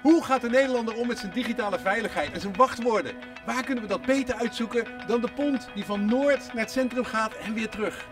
Hoe gaat de Nederlander om met zijn digitale veiligheid en zijn wachtwoorden? Waar kunnen we dat beter uitzoeken dan de pont die van Noord naar het centrum gaat en weer terug?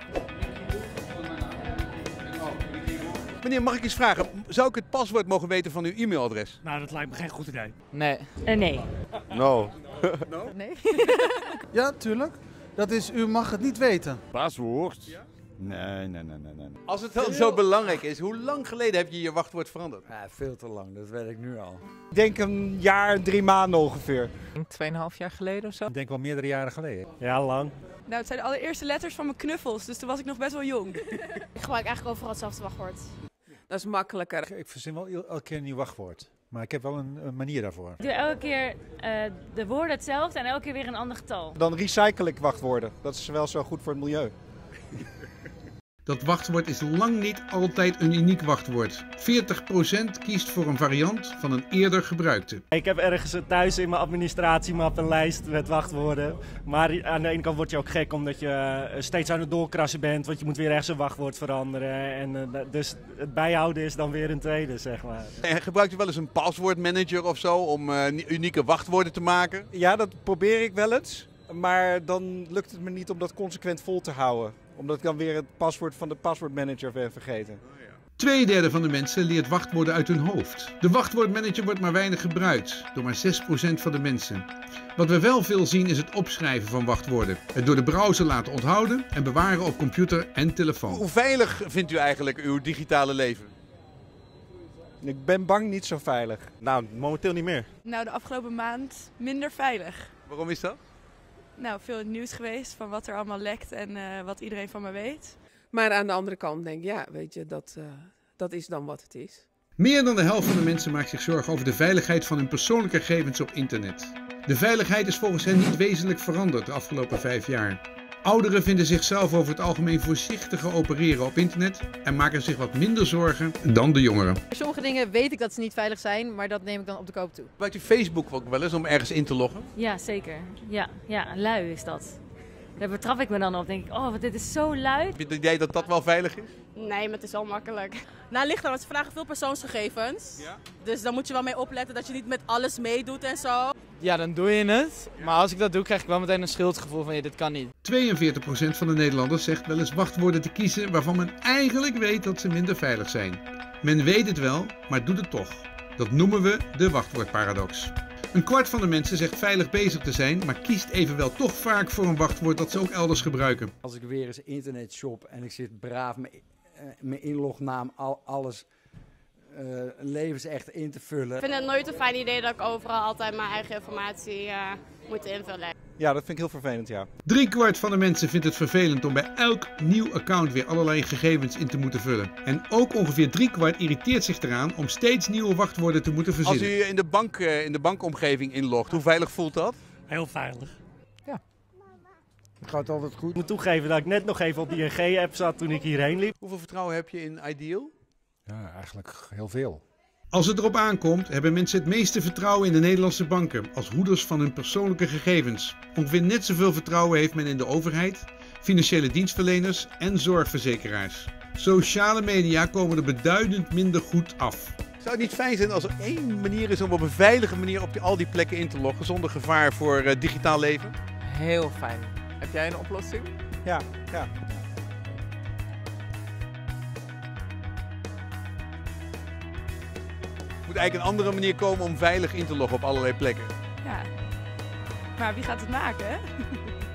Meneer, mag ik eens vragen, zou ik het paswoord mogen weten van uw e-mailadres? Nou, dat lijkt me geen goed idee. Nee. Nee. No. Nee? Ja, tuurlijk. Dat is, u mag het niet weten. Paswoord? Ja? Nee. Als het dan zo belangrijk is, hoe lang geleden heb je je wachtwoord veranderd? Ja, veel te lang, dat weet ik nu al. Ik denk een jaar, 3 maanden ongeveer. 2,5 jaar geleden of zo. Ik denk wel meerdere jaren geleden. Ja, lang. Nou, het zijn de allereerste letters van mijn knuffels, dus toen was ik nog best wel jong. Ik gebruik eigenlijk overal hetzelfde wachtwoord. Dat is makkelijker. Ik verzin wel elke keer een nieuw wachtwoord. Maar ik heb wel een manier daarvoor. Ik doe elke keer de woorden hetzelfde en elke keer weer een ander getal. Dan recycle ik wachtwoorden. Dat is wel zo goed voor het milieu. Dat wachtwoord is lang niet altijd een uniek wachtwoord. 40% kiest voor een variant van een eerder gebruikte. Ik heb ergens thuis in mijn administratiemap een lijst met wachtwoorden. Maar aan de ene kant word je ook gek omdat je steeds aan het doorkrassen bent. Want je moet weer ergens een wachtwoord veranderen. En, dus het bijhouden is dan weer een tweede, zeg maar. En gebruikt u wel eens een paswoordmanager of zo om unieke wachtwoorden te maken? Ja, dat probeer ik wel eens. Maar dan lukt het me niet om dat consequent vol te houden. Omdat ik dan weer het paswoord van de paswoordmanager ben vergeten. 2/3 van de mensen leert wachtwoorden uit hun hoofd. De wachtwoordmanager wordt maar weinig gebruikt, door maar 6% van de mensen. Wat we wel veel zien is het opschrijven van wachtwoorden. Het door de browser laten onthouden en bewaren op computer en telefoon. Hoe veilig vindt u eigenlijk uw digitale leven? Ik ben bang niet zo veilig. Nou, momenteel niet meer. Nou, de afgelopen maand minder veilig. Waarom is dat? Nou, veel in het nieuws geweest van wat er allemaal lekt en wat iedereen van me weet. Maar aan de andere kant denk ik, ja, weet je, dat is dan wat het is. Meer dan de helft van de mensen maakt zich zorgen over de veiligheid van hun persoonlijke gegevens op internet. De veiligheid is volgens hen niet wezenlijk veranderd de afgelopen 5 jaar. Ouderen vinden zichzelf over het algemeen voorzichtiger opereren op internet en maken zich wat minder zorgen dan de jongeren. Sommige dingen weet ik dat ze niet veilig zijn, maar dat neem ik dan op de koop toe. Gebruikt u Facebook ook wel eens om ergens in te loggen? Ja, zeker. Ja, lui is dat. Daar betrap ik me dan op. Denk ik, oh, dit is zo lui. Heb je het idee dat dat wel veilig is? Nee, maar het is wel makkelijk. Nou, ligt er, want ze vragen veel persoonsgegevens. Ja. Dus dan moet je wel mee opletten dat je niet met alles meedoet en zo. Ja, dan doe je het. Maar als ik dat doe, krijg ik wel meteen een schuldgevoel van, dit kan niet. 42% van de Nederlanders zegt wel eens wachtwoorden te kiezen waarvan men eigenlijk weet dat ze minder veilig zijn. Men weet het wel, maar doet het toch. Dat noemen we de wachtwoordparadox. Een kwart van de mensen zegt veilig bezig te zijn, maar kiest evenwel toch vaak voor een wachtwoord dat ze ook elders gebruiken. Als ik weer eens internet shop en ik zit braaf mijn inlognaam, alles levensecht in te vullen. Ik vind het nooit een fijn idee dat ik overal altijd mijn eigen informatie moet invullen. Ja, dat vind ik heel vervelend, ja. 3/4 van de mensen vindt het vervelend om bij elk nieuw account weer allerlei gegevens in te moeten vullen. En ook ongeveer 3/4 irriteert zich eraan om steeds nieuwe wachtwoorden te moeten verzinnen. Als u in de bankomgeving inlogt, hoe veilig voelt dat? Heel veilig. Het gaat altijd goed. Ik moet toegeven dat ik net nog even op die ING-app zat toen ik hierheen liep. Hoeveel vertrouwen heb je in Ideal? Ja, eigenlijk heel veel. Als het erop aankomt, hebben mensen het meeste vertrouwen in de Nederlandse banken als hoeders van hun persoonlijke gegevens. Ongeveer net zoveel vertrouwen heeft men in de overheid, financiële dienstverleners en zorgverzekeraars. Sociale media komen er beduidend minder goed af. Zou het niet fijn zijn als er één manier is om op een veilige manier op al die plekken in te loggen zonder gevaar voor digitaal leven? Heel fijn. Heb jij een oplossing? Ja. Er moet eigenlijk een andere manier komen om veilig in te loggen op allerlei plekken. Ja. Maar wie gaat het maken, hè?